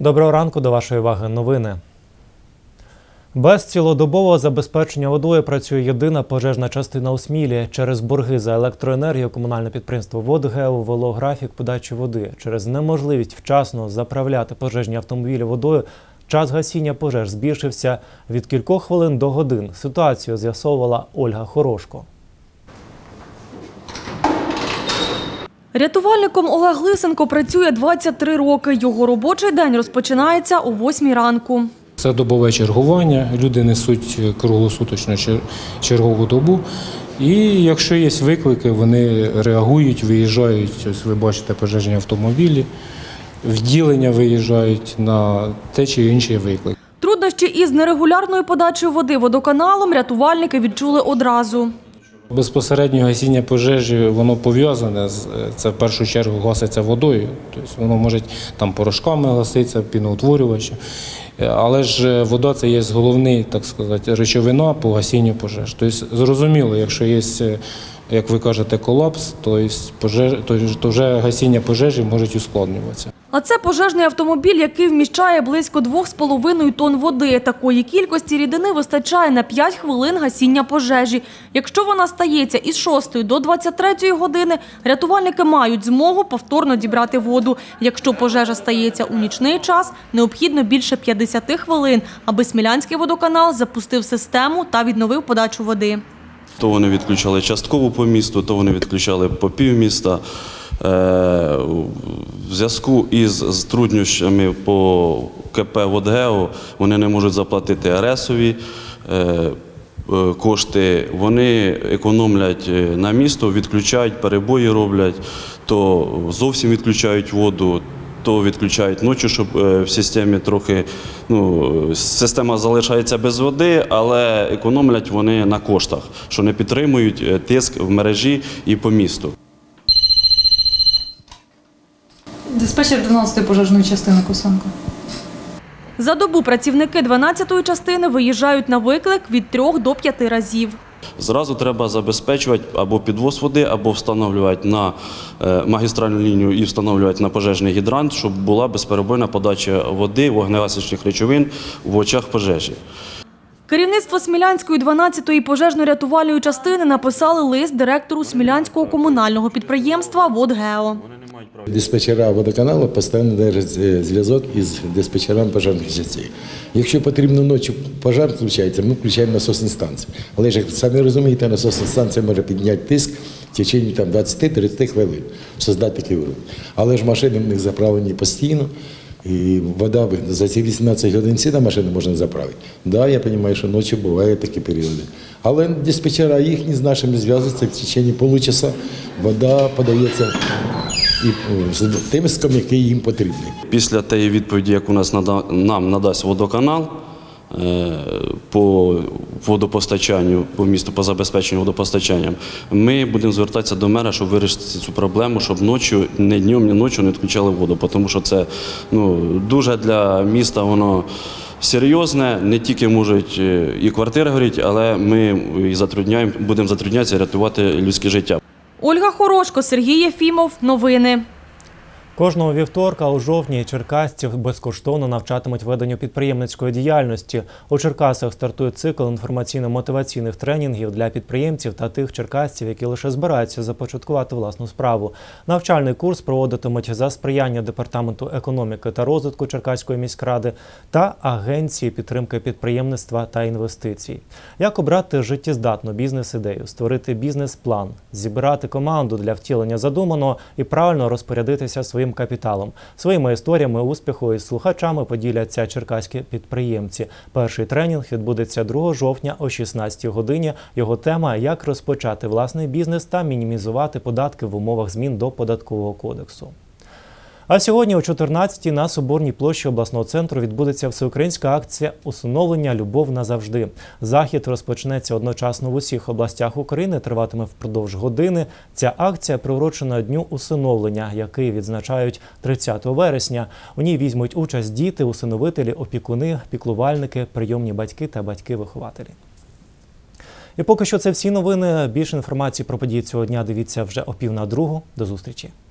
Доброго ранку, до вашої уваги новини. Без цілодобового забезпечення водою працює єдина пожежна частина у Смілі. Через борги за електроенергію комунальне підприємство «Водгео» ввело графік подачі води. Через неможливість вчасно заправляти пожежні автомобілі водою час гасіння пожеж збільшився від кількох хвилин до годин. Ситуацію з'ясовувала Ольга Хорошко. Рятувальником Олег Лисенко працює 23 роки. Його робочий день розпочинається о 8 ранку. Це добове чергування, люди несуть круглосуточну чергову добу. І якщо є виклики, вони реагують, виїжджають, ось ви бачите пожежні автомобілі, відділення виїжджають на те чи інший виклик. Труднощі із нерегулярною подачею води водоканалом рятувальники відчули одразу. Безпосередньо гасіння пожежі, воно пов'язане, це в першу чергу гаситься водою, тобто воно може там порошками гаситися, піноутворювачем. Але ж вода – це є головний, так сказати, речовина по гасінню пожеж. Тобто зрозуміло, якщо є, як ви кажете, колапс, то вже гасіння пожежі може ускладнюватися. А це пожежний автомобіль, який вміщає близько 2,5 тонн води. Такої кількості рідини вистачає на 5 хвилин гасіння пожежі. Якщо вона стається із 6 до 23 години, рятувальники мають змогу повторно дібрати воду. Якщо пожежа стається у нічний час, необхідно більше 50 хвилин, аби Смілянський водоканал запустив систему та відновив подачу води. То вони відключали частково по місту, то вони відключали по півміста. В зв'язку із труднощами по КП «Водгео» вони не можуть заплатити РСові кошти, вони економлять на місто, відключають, перебої роблять, то зовсім відключають воду, то відключають ночі, щоб в системі трохи, система залишається без води, але економлять вони на коштах, що не підтримують тиск в мережі і по місту. Диспетчер 12-ї пожежної частини Косенко. За добу працівники 12-ї частини виїжджають на виклик від 3 до 5 разів. Зразу треба забезпечувати або підвоз води, або встановлювати на магістральну лінію і встановлювати на пожежний гідрант, щоб була безперебойна подача води, вогнегасичних речовин в очах пожежі. Керівництво Смілянської 12-ї пожежно-рятувальної частини написали лист директору Смілянського комунального підприємства «Водгео». Диспетчера водоканалу постійно держать зв'язок із диспетчерами пожежних частин. Якщо потрібно ночі пожар включається, ми включаємо насосні станції. Але ж, як самі розумієте, насосна станція може підняти тиск в течение 20-30 хвилин, створити такий вируб. Але ж машини в них заправлені постійно. І вода за ці 18 годин всі на машини можна заправити. Так, я розумію, що ночі бувають такі періоди. Але диспетчера їхні з нашими зв'язуються в течение получаса. Вода подається з тим ском, який їм потрібний. Після тієї відповіді, яку нам надасть водоканал по водопостачанню, по місту, по забезпеченню водопостачанням, ми будемо звертатися до мера, щоб вирішити цю проблему, щоб ночі, не днем, ні ночі не відключали воду, тому що це дуже для міста воно серйозне, не тільки можуть і квартири горіти, але ми будемо затруднятися рятувати людське життя. Ольга Хорошко, Сергій Єфімов. Новини. Кожного вівторка у жовтні черкасців безкоштовно навчатимуть веденню підприємницької діяльності. У Черкасах стартує цикл інформаційно-мотиваційних тренінгів для підприємців та тих черкасців, які лише збираються започаткувати власну справу. Навчальний курс проводитимуть за сприяння Департаменту економіки та розвитку Черкаської міськради та Агенції підтримки підприємництва та інвестицій. Як обрати життєздатну бізнес-ідею, створити бізнес-план, зібрати команду для втілення задуманого і правильно розпорядитися своїм капіталом. Своїми історіями успіху із слухачами поділяться черкаські підприємці. Перший тренінг відбудеться 2 жовтня о 16 годині. Його тема – як розпочати власний бізнес та мінімізувати податки в умовах змін до Податкового кодексу. А сьогодні о 14-й на Соборній площі обласного центру відбудеться всеукраїнська акція «Усиновлення. Любов назавжди». Захід розпочнеться одночасно в усіх областях України, триватиме впродовж години. Ця акція приурочена Дню усиновлення, який відзначають 30 вересня. У ній візьмуть участь діти, усиновителі, опікуни, піклувальники, прийомні батьки та батьки-вихователі. І поки що це всі новини. Більше інформації про події цього дня дивіться вже о 1:45. До зустрічі.